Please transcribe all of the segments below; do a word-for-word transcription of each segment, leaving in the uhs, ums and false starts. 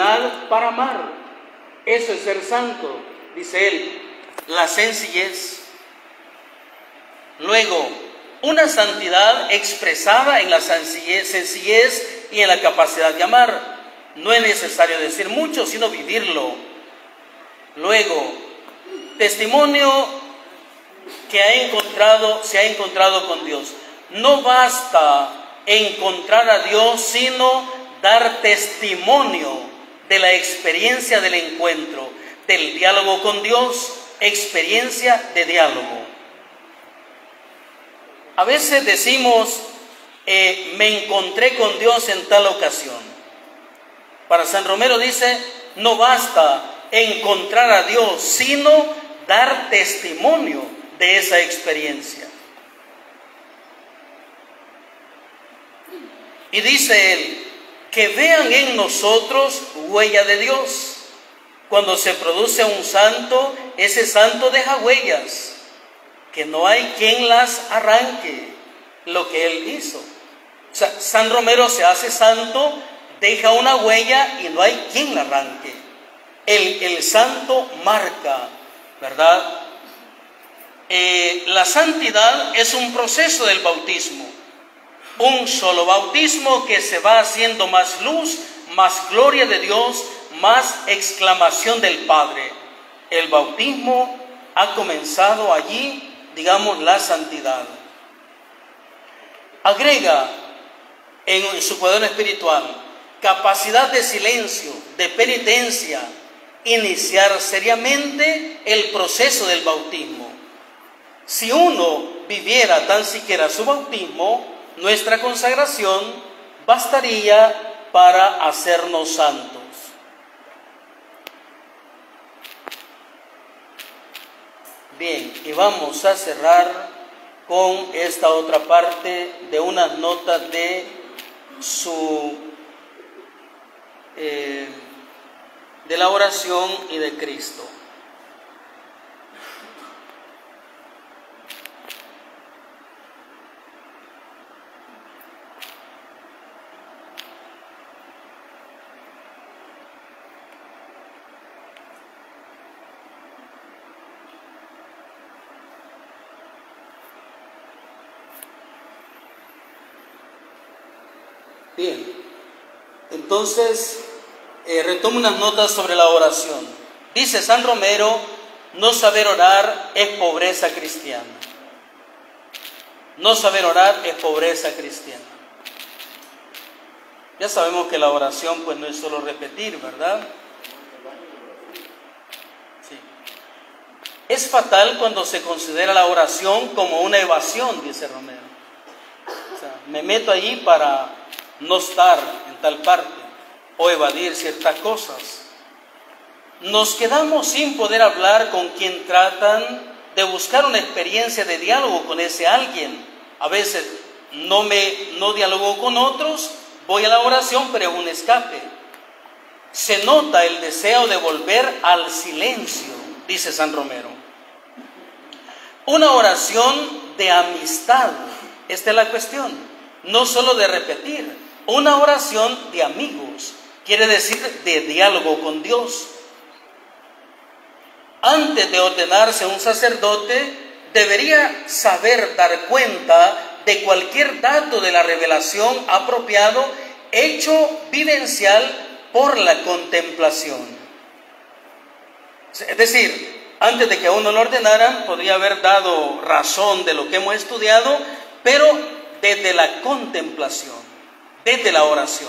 santidad para amar. Eso es ser santo, dice él, la sencillez. Luego, una santidad expresada en la sencillez, sencillez y en la capacidad de amar. No es necesario decir mucho, sino vivirlo. Luego, testimonio que ha encontrado, se ha encontrado con Dios. No basta encontrar a Dios, sino dar testimonio de la experiencia del encuentro, del diálogo con Dios, experiencia de diálogo. A veces decimos, eh, me encontré con Dios en tal ocasión. Para San Romero dice, no basta encontrar a Dios, sino dar testimonio de esa experiencia. Y dice él, que vean en nosotros huella de Dios. Cuando se produce un santo, ese santo deja huellas, que no hay quien las arranque, lo que él hizo. O sea, San Romero se hace santo, deja una huella y no hay quien la arranque. El, el santo marca, ¿verdad? Eh, la santidad es un proceso del bautismo. Un solo bautismo que se va haciendo más luz, más gloria de Dios, más exclamación del Padre. El bautismo ha comenzado allí, digamos, la santidad. Agrega en su cuaderno espiritual capacidad de silencio, de penitencia, iniciar seriamente el proceso del bautismo. Si uno viviera tan siquiera su bautismo, nuestra consagración bastaría para hacernos santos. Bien, y vamos a cerrar con esta otra parte de unas notas de su eh, de la oración y de Cristo. Bien, entonces eh, retomo unas notas sobre la oración. Dice San Romero, no saber orar es pobreza cristiana. No saber orar es pobreza cristiana. Ya sabemos que la oración pues no es solo repetir, ¿verdad? Sí. Es fatal cuando se considera la oración como una evasión, dice Romero. O sea, me meto allí para no estar en tal parte o evadir ciertas cosas. Nos quedamos sin poder hablar con quien tratan de buscar una experiencia de diálogo con ese alguien. A veces no me no dialogo con otros, voy a la oración, pero es un escape. Se nota el deseo de volver al silencio, dice San Romero. Una oración de amistad, esta es la cuestión, no solo de repetir. Una oración de amigos, quiere decir de diálogo con Dios. Antes de ordenarse un sacerdote, debería saber dar cuenta de cualquier dato de la revelación apropiado, hecho vivencial por la contemplación. Es decir, antes de que a uno lo ordenaran, podría haber dado razón de lo que hemos estudiado, pero desde la contemplación, desde la oración.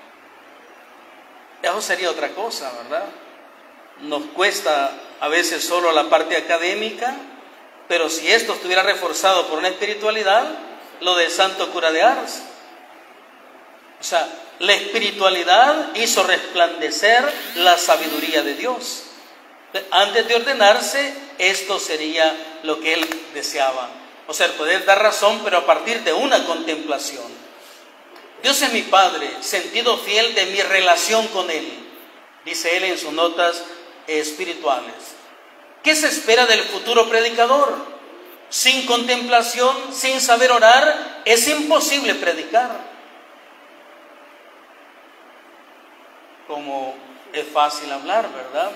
Eso sería otra cosa, ¿verdad? Nos cuesta a veces solo la parte académica, pero si esto estuviera reforzado por una espiritualidad, lo del santo cura de Ars. O sea, la espiritualidad hizo resplandecer la sabiduría de Dios. Antes de ordenarse, esto sería lo que él deseaba. O sea, poder dar razón, pero a partir de una contemplación. Dios es mi Padre, sentido fiel de mi relación con Él, dice él en sus notas espirituales. ¿Qué se espera del futuro predicador? Sin contemplación, sin saber orar, es imposible predicar. Como es fácil hablar, ¿verdad?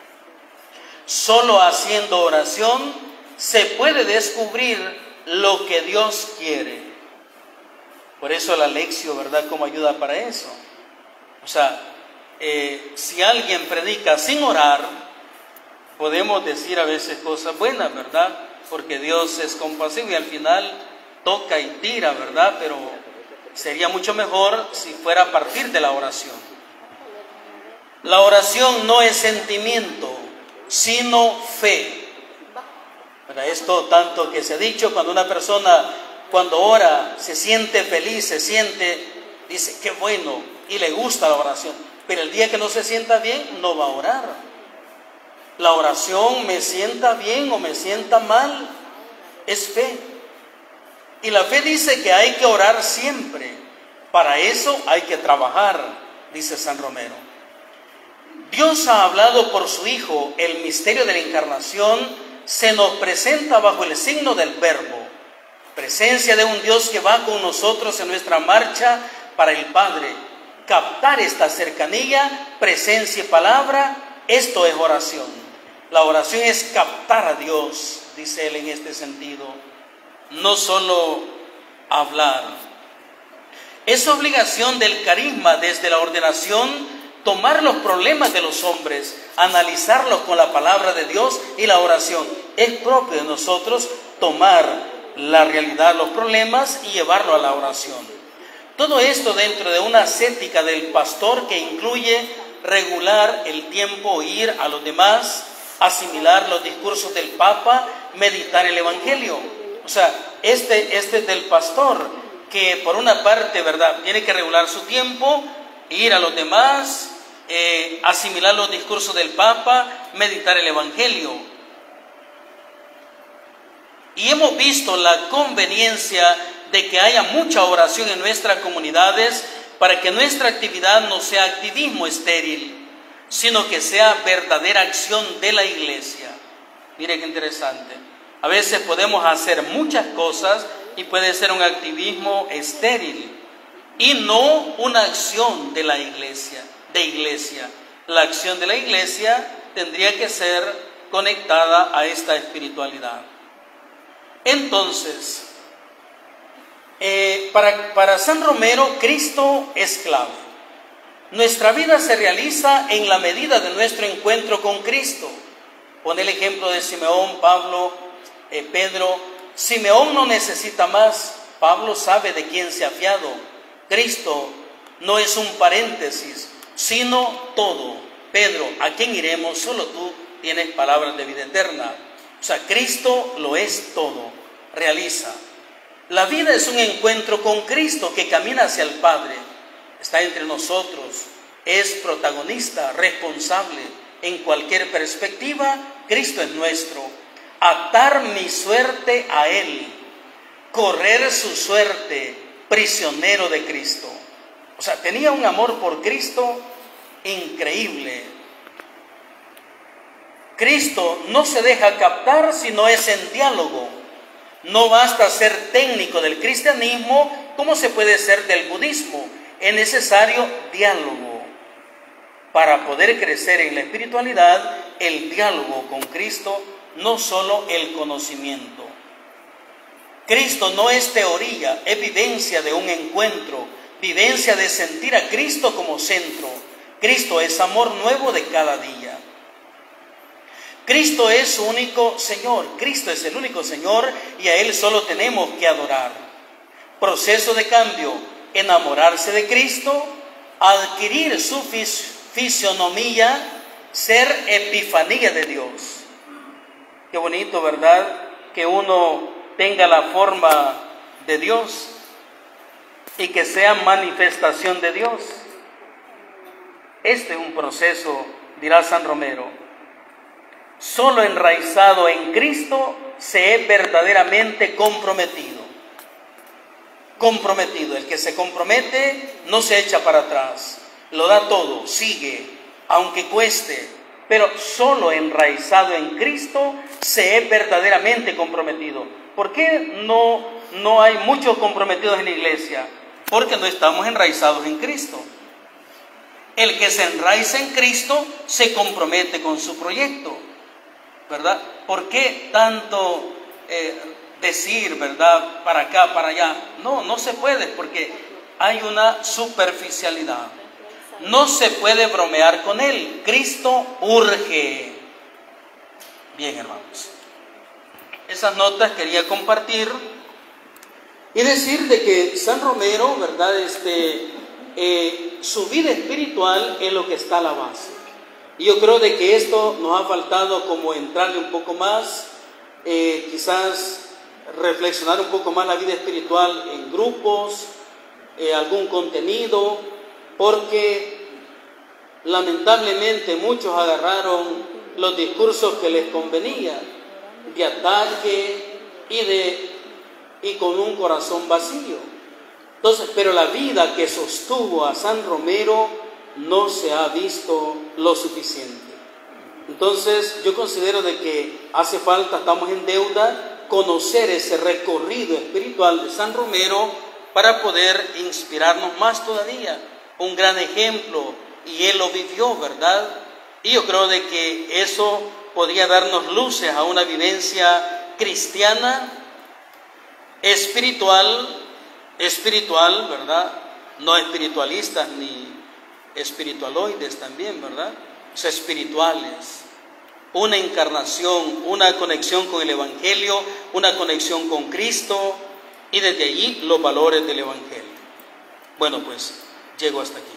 Solo haciendo oración se puede descubrir lo que Dios quiere. Por eso la lección, ¿verdad?, cómo ayuda para eso. O sea, eh, si alguien predica sin orar, podemos decir a veces cosas buenas, ¿verdad? Porque Dios es compasivo y al final toca y tira, ¿verdad? Pero sería mucho mejor si fuera a partir de la oración. La oración no es sentimiento, sino fe. Para esto tanto que se ha dicho, cuando una persona cuando ora se siente feliz, se siente, dice, qué bueno, y le gusta la oración. Pero el día que no se sienta bien, no va a orar. La oración, me sienta bien o me sienta mal, es fe. Y la fe dice que hay que orar siempre. Para eso hay que trabajar, dice San Romero. Dios ha hablado por su Hijo. El misterio de la encarnación se nos presenta bajo el signo del Verbo. Presencia de un Dios que va con nosotros en nuestra marcha para el Padre. Captar esta cercanía, presencia y palabra, esto es oración. La oración es captar a Dios, dice él en este sentido, no solo hablar. Es obligación del carisma desde la ordenación tomar los problemas de los hombres, analizarlos con la palabra de Dios y la oración. Es propio de nosotros tomar la realidad, los problemas y llevarlo a la oración. Todo esto dentro de una ascética del pastor que incluye regular el tiempo, ir a los demás, asimilar los discursos del Papa, meditar el Evangelio. O sea, este, este es del pastor que por una parte, ¿verdad?, tiene que regular su tiempo, ir a los demás, eh, asimilar los discursos del Papa, meditar el Evangelio. Y hemos visto la conveniencia de que haya mucha oración en nuestras comunidades para que nuestra actividad no sea activismo estéril, sino que sea verdadera acción de la iglesia. Mire qué interesante. A veces podemos hacer muchas cosas y puede ser un activismo estéril y no una acción de la iglesia, de iglesia. La acción de la iglesia tendría que ser conectada a esta espiritualidad. Entonces, eh, para, para San Romero, Cristo es clave. Nuestra vida se realiza en la medida de nuestro encuentro con Cristo. Pone el ejemplo de Simeón, Pablo, eh, Pedro. Simeón no necesita más. Pablo sabe de quién se ha fiado. Cristo no es un paréntesis, sino todo. Pedro, ¿a quién iremos? Solo tú tienes palabras de vida eterna. O sea, Cristo lo es todo, realiza. La vida es un encuentro con Cristo que camina hacia el Padre. Está entre nosotros, es protagonista, responsable. En cualquier perspectiva, Cristo es nuestro. Atar mi suerte a Él, correr su suerte, prisionero de Cristo. O sea, tenía un amor por Cristo increíble. Cristo no se deja captar si no es en diálogo. No basta ser técnico del cristianismo como se puede ser del budismo. Es necesario diálogo. Para poder crecer en la espiritualidad, el diálogo con Cristo, no solo el conocimiento. Cristo no es teoría, es vivencia de un encuentro, vivencia de sentir a Cristo como centro. Cristo es amor nuevo de cada día. Cristo es su único Señor, Cristo es el único Señor y a Él solo tenemos que adorar. Proceso de cambio, enamorarse de Cristo, adquirir su fis fisionomía, ser epifanía de Dios. Qué bonito, ¿verdad? Que uno tenga la forma de Dios y que sea manifestación de Dios. Este es un proceso, dirá San Romero. Solo enraizado en Cristo se es verdaderamente comprometido. Comprometido. El que se compromete no se echa para atrás. Lo da todo, sigue, aunque cueste. Pero solo enraizado en Cristo se es verdaderamente comprometido. ¿Por qué no, no hay muchos comprometidos en la iglesia? Porque no estamos enraizados en Cristo. El que se enraiza en Cristo se compromete con su proyecto, ¿verdad? ¿Por qué tanto eh, decir, verdad, para acá, para allá? No, no se puede, porque hay una superficialidad. No se puede bromear con Él. Cristo urge. Bien, hermanos. Esas notas quería compartir y decir de que San Romero, ¿verdad? Este, eh, su vida espiritual es lo que está a la base. Y yo creo de que esto nos ha faltado como entrarle un poco más, eh, quizás reflexionar un poco más la vida espiritual en grupos, eh, algún contenido, porque lamentablemente muchos agarraron los discursos que les convenía, de ataque y, de, y con un corazón vacío. Entonces, pero la vida que sostuvo a San Romero no se ha visto lo suficiente. Entonces, yo considero de que hace falta, estamos en deuda, conocer ese recorrido espiritual de San Romero para poder inspirarnos más todavía. Un gran ejemplo, y él lo vivió, ¿verdad? Y yo creo de que eso podría darnos luces a una vivencia cristiana, espiritual, espiritual, ¿verdad? No espiritualistas ni espiritualoides también, ¿verdad? O sea, espirituales. Una encarnación, una conexión con el Evangelio, una conexión con Cristo y desde allí los valores del Evangelio. Bueno, pues llego hasta aquí.